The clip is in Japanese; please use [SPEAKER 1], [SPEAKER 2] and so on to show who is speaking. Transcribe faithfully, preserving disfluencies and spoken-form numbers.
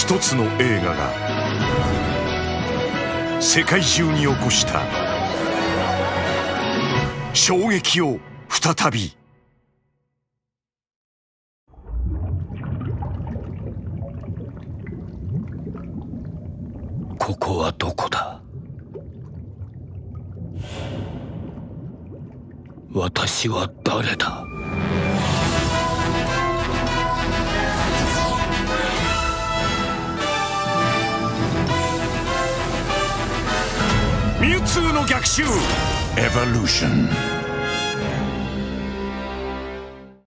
[SPEAKER 1] 一つの映画が世界中に起こした衝撃を再び。
[SPEAKER 2] ここはどこだ？私は誰だ？
[SPEAKER 1] ミュウツーの逆襲エボリューション。